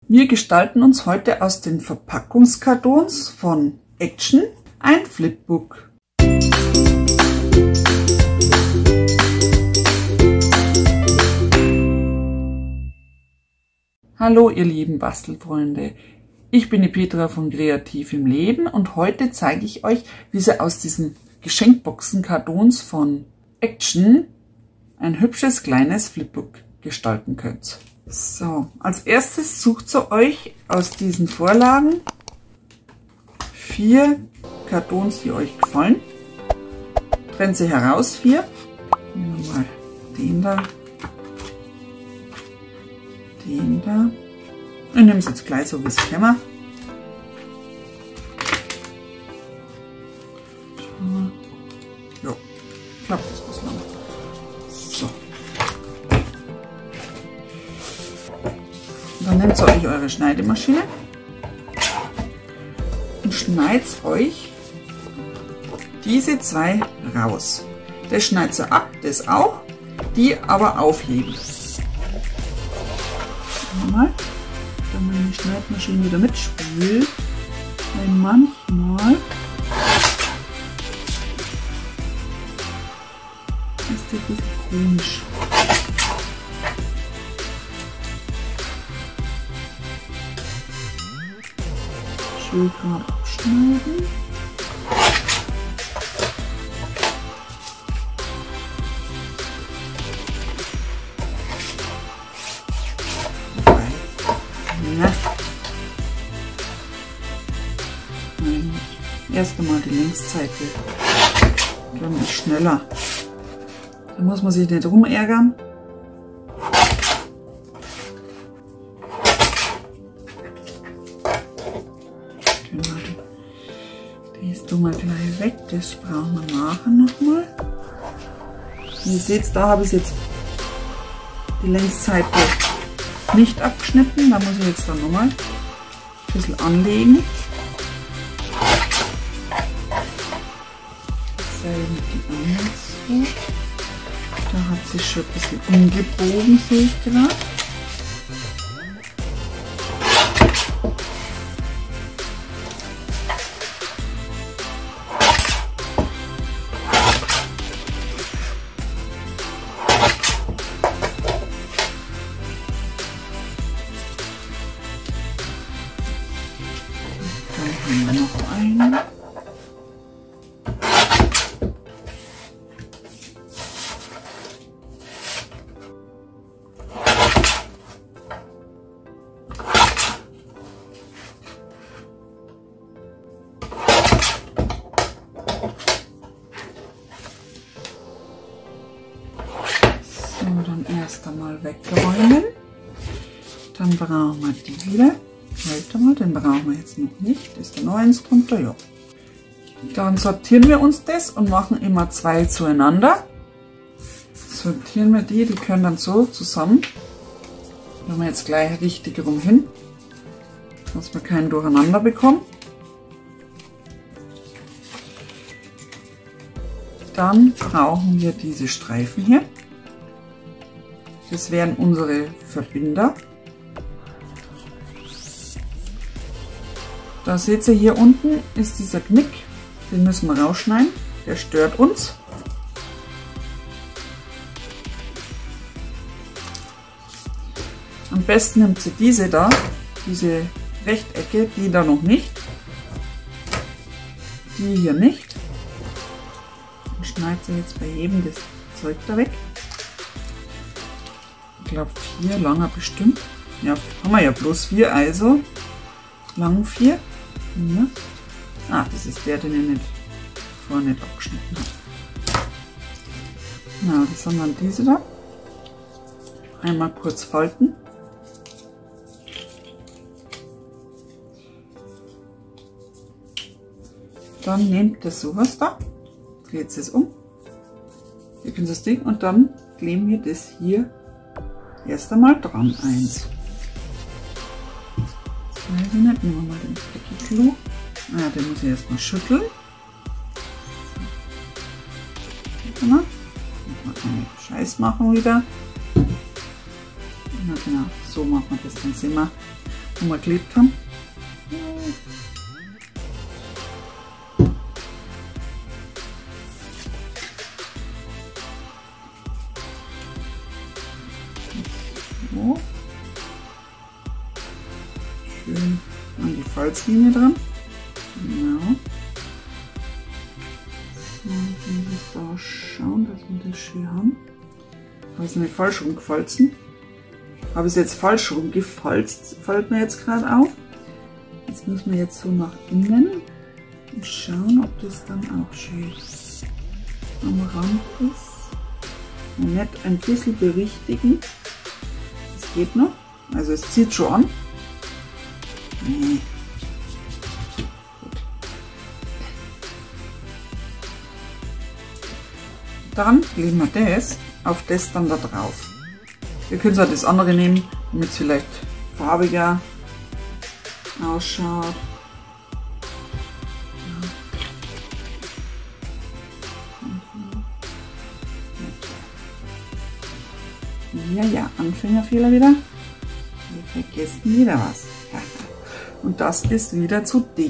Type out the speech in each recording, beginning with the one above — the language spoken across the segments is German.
Wir gestalten uns heute aus den Verpackungskartons von Action ein Flipbook. Hallo ihr lieben Bastelfreunde, ich bin die Petra von Kreativ im Leben und heute zeige ich euch, wie ihr aus diesen Geschenkboxenkartons von Action ein hübsches kleines Flipbook gestalten könnt. So, als erstes sucht ihr euch aus diesen Vorlagen 4 Kartons, die euch gefallen. Trennt sie heraus, 4. Nehmen wir mal den da. Den da. Ich nehme es jetzt gleich so, wie es käme. Ja, ich glaube, das muss man. So. Dann nehmt ihr euch eure Schneidemaschine und schneidet euch diese 2 raus. Das schneidet ihr ab, das auch, die aber aufheben. Mal, wenn meine Schneidmaschine wieder mitspielt, weil manchmal ist die ein bisschen komisch. Schön gerade abschneiden. Erst einmal die Längsseite, dann ist schneller. Da muss man sich nicht rumärgern. Genau, das tun wir gleich weg, das brauchen wir nachher nochmal. Ihr seht, da habe ich jetzt die Längsseite nicht abgeschnitten, da muss ich jetzt dann nochmal ein bisschen anlegen. Da hat sich schon ein bisschen umgebogen, sehe ich gerade. Dann haben wir noch einen. Dann erst einmal wegräumen. Dann brauchen wir die wieder. Halt mal, den brauchen wir jetzt noch nicht. Ist da noch eins drunter? Ja. Dann sortieren wir uns das und machen immer 2 zueinander. Sortieren wir die können dann so zusammen. Machen wir jetzt gleich richtig rum hin, dass wir keinen Durcheinander bekommen. Dann brauchen wir diese Streifen hier. Das wären unsere Verbinder. Da seht ihr, hier unten ist dieser Knick, den müssen wir rausschneiden, der stört uns. Am besten nimmt ihr diese da, diese Rechtecke, die da noch nicht, die hier nicht. Und schneidet ihr jetzt bei jedem das Zeug da weg. Ich glaube 4, langer bestimmt. Ja, haben wir ja bloß 4, also lang 4. Ja. Ah, das ist der, den ich nicht vorne nicht abgeschnitten habe. Na, das sind dann diese da. Einmal kurz falten. Dann nehmt ihr sowas da, dreht es um. Ihr könnt das Ding und dann kleben wir das hier erst einmal dran. 1. Weiß ich nicht, nehmen wir mal den Päckchen. Ah, den muss ich erstmal schütteln. So. Mal keine Scheiß machen wieder. Na genau, so machen wir das. Dann sehen wir, wo wir geklebt haben. So. Schön an die Falzlinie dran. Genau. So, dann muss da schauen, dass wir das schön haben. Habe ich es nicht falsch rumgefalzen? Habe ich es jetzt falsch rumgefalzt? Fällt mir jetzt gerade auf. Jetzt müssen wir jetzt so nach innen und schauen, ob das dann auch schön am Rand ist. Und nicht ein bisschen berichtigen. Das geht noch. Also es zieht schon an. Nee. Gut. Dann legen wir das auf das dann da drauf. Ihr könnt auch das andere nehmen, damit es vielleicht farbiger ausschaut. Ja, Anfängerfehler wieder. Wir vergessen wieder was. Und das ist wieder zu dick.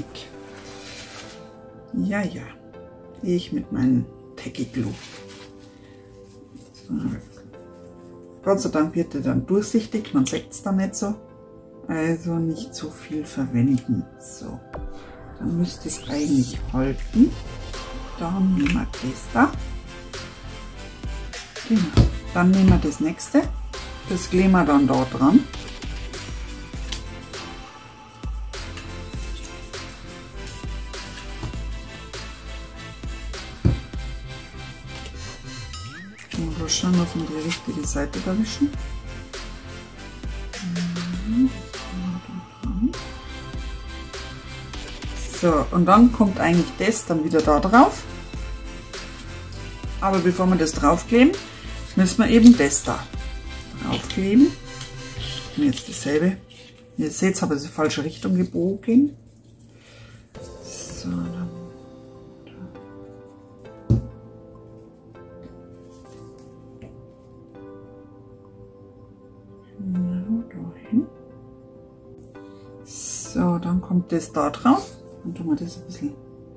Ja, ich mit meinem Tacky Glue. So. Gott sei Dank wird er dann durchsichtig, man sieht es dann nicht so. Also nicht zu viel verwenden. So, dann müsste es eigentlich halten. Dann nehmen wir das da. Genau. Dann nehmen wir das nächste. Das kleben wir dann da dran. Und schauen, dass wir die richtige Seite erwischen. So, und dann kommt eigentlich das dann wieder da drauf. Aber bevor wir das draufkleben, müssen wir eben das da draufkleben. Und jetzt dasselbe. Ihr seht, habe ich in die falsche Richtung gebogen. So, dann genau dahin. So, dann kommt das da drauf. Dann tun wir das ein bisschen.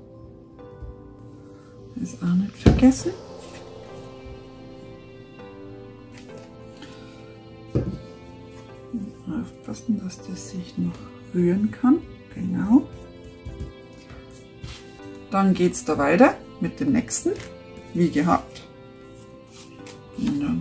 Das auch nicht vergessen. Aufpassen, dass das sich noch rühren kann. Genau. Dann geht es da weiter mit dem nächsten, wie gehabt. Genau.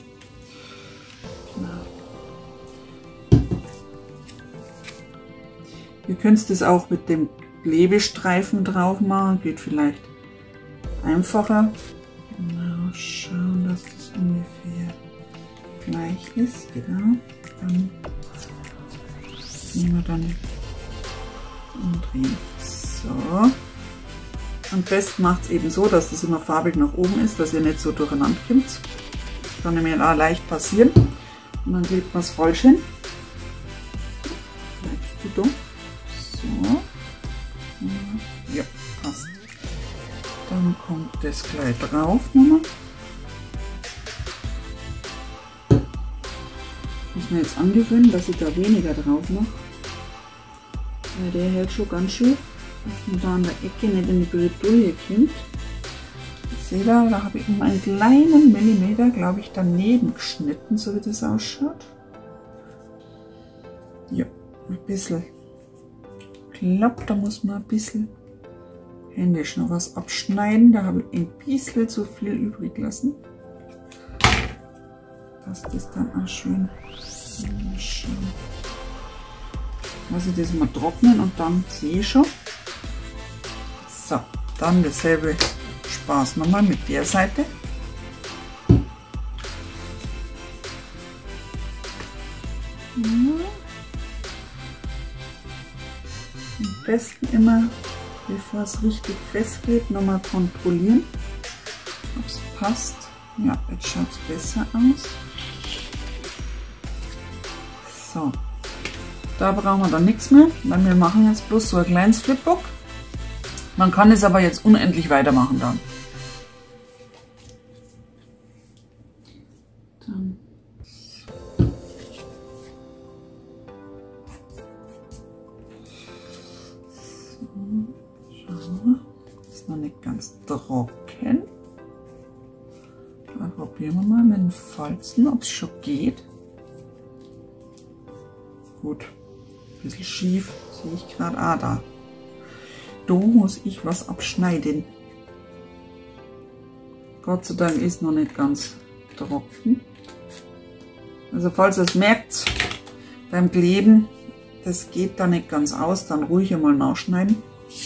Ihr könnt es auch mit dem Klebestreifen drauf machen, geht vielleicht einfacher. Genau, schauen, dass das ungefähr gleich ist. Genau. Dann nehmen wir dann umdrehen. So. Am besten macht es eben so, dass das immer farbig nach oben ist, dass ihr nicht so durcheinander kommt. Das kann nämlich auch leicht passieren. Und dann klebt man es falsch hin. Bleibst du dumm. So. Ja, passt. Dann kommt das gleich drauf nochmal. Muss mir jetzt angewöhnen, dass ich da weniger drauf mache. Weil der hält schon ganz schön, dass man da an der Ecke nicht in die Bredouille kommt. Seht ihr, da habe ich um einen kleinen Millimeter, glaube ich, daneben geschnitten, so wie das ausschaut. Ja, ein bisschen. Ich glaube, da muss man ein bisschen händisch noch was abschneiden. Da habe ich ein bisschen zu viel übrig gelassen. Dass das dann auch schön. Lasse ich das mal trocknen und dann sehe ich schon. So, dann dasselbe Spaß nochmal mit der Seite. Am besten immer, bevor es richtig festklebt, nochmal kontrollieren, ob es passt. Ja, jetzt schaut es besser aus. So, da brauchen wir dann nichts mehr, weil wir machen jetzt bloß so ein kleines Flipbook. Man kann es aber jetzt unendlich weitermachen dann. Schauen wir. Ist noch nicht ganz trocken. Dann probieren wir mal mit den Falzen, ob es schon geht. Gut. Ein bisschen schief sehe ich gerade. Ah, da. Da muss ich was abschneiden. Gott sei Dank ist noch nicht ganz trocken. Also falls ihr es merkt, beim Kleben, das geht da nicht ganz aus, dann ruhig einmal nachschneiden.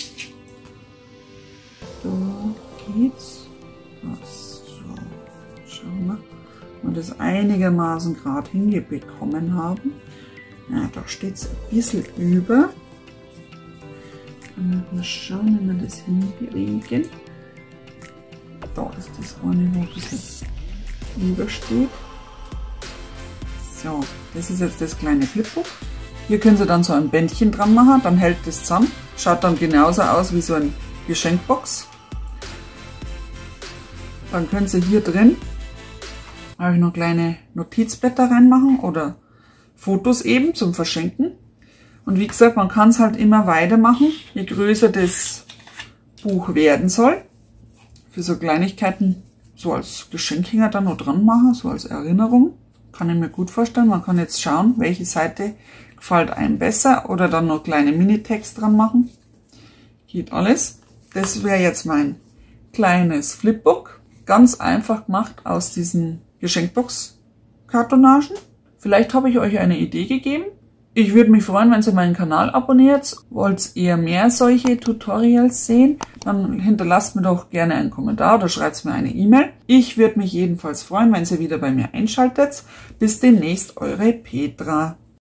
Da geht's. So, schauen wir, ob wir das einigermaßen gerade hingebekommen haben. Ja, da steht es ein bisschen über. Dann mal schauen, wie wir das hinkriegen. Da ist das eine, wo ein bisschen übersteht. So, das ist jetzt das kleine Flipbook. Hier können Sie dann so ein Bändchen dran machen, dann hält das zusammen. Schaut dann genauso aus wie so eine Geschenkbox. Dann können Sie hier drin habe ich noch kleine Notizblätter reinmachen oder Fotos eben zum Verschenken. Und wie gesagt, man kann es halt immer weitermachen, je größer das Buch werden soll. Für so Kleinigkeiten so als Geschenkhänger dann noch dran machen, so als Erinnerung. Kann ich mir gut vorstellen. Man kann jetzt schauen, welche Seite gefällt einem besser oder dann noch kleine Minitext dran machen. Geht alles. Das wäre jetzt mein kleines Flipbook. Ganz einfach gemacht aus diesen Geschenkbox-Kartonagen. Vielleicht habe ich euch eine Idee gegeben. Ich würde mich freuen, wenn ihr meinen Kanal abonniert. Wollt ihr mehr solche Tutorials sehen? Dann hinterlasst mir doch gerne einen Kommentar oder schreibt mir eine E-Mail. Ich würde mich jedenfalls freuen, wenn ihr wieder bei mir einschaltet. Bis demnächst, eure Petra.